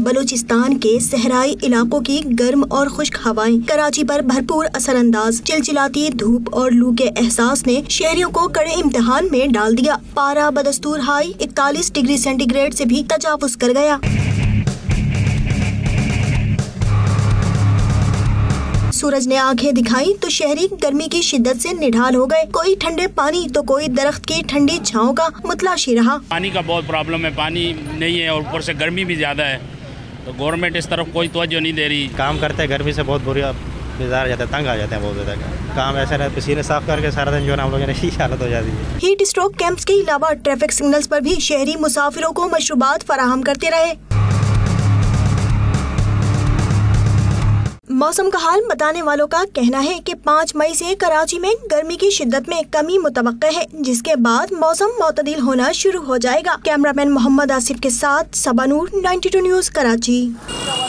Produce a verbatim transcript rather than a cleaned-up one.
बलूचिस्तान के सहराई इलाकों की गर्म और खुश्क हवाएं कराची पर भरपूर असरअंदाज। चिलचिलाती धूप और लू के एहसास ने शहरियों को कड़े इम्तिहान में डाल दिया। पारा बदस्तूर हाई इकतालीस डिग्री सेंटीग्रेड से भी तजावुज कर गया। सूरज ने आंखें दिखाई तो शहरी गर्मी की शिद्दत से निढाल हो गए। कोई ठंडे पानी तो कोई दरख्त की ठंडी छांव का मुतलाशी रहा। पानी का बहुत प्रॉब्लम है, पानी नहीं है और ऊपर से गर्मी भी ज्यादा है, तो गवर्नमेंट इस तरफ कोई तवज्जो नहीं दे रही। काम करते हैं गर्मी से बहुत बुरी बेजार जाते हैं, तंग आ जाते हैं बहुत ज्यादा। काम ऐसा रहता है पसीने साफ करके सारा दिन जो हम लोगों ने हालत हो जाती है। हीट स्ट्रोक कैंप्स के अलावा ट्रैफिक सिग्नल्स पर भी शहरी मुसाफिरों को मशरूबात फराहम करते रहे। मौसम का हाल बताने वालों का कहना है कि पाँच मई से कराची में गर्मी की शिद्दत में कमी मुतवक्के है, जिसके बाद मौसम मुतदिल होना शुरू हो जाएगा। कैमरामैन मोहम्मद आसिफ के साथ सबा नूर, बानवे न्यूज़, कराची।